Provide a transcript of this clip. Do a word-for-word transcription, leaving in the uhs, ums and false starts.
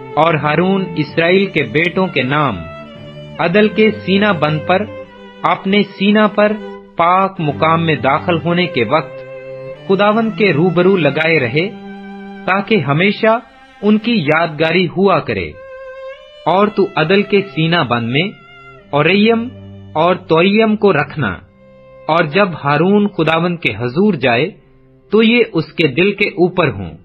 और हारून इस्राएल के बेटों के नाम अदल के सीना बंद पर अपने सीना पर पाक मुकाम में दाखिल होने के वक्त खुदावंद के रूबरू लगाए रहे, ताकि हमेशा उनकी यादगारी हुआ करे। और तू अदल के सीना बंद में ओरैयम और तोइयम को रखना, और जब हारून खुदावंद के हजूर जाए तो ये उसके दिल के ऊपर हों।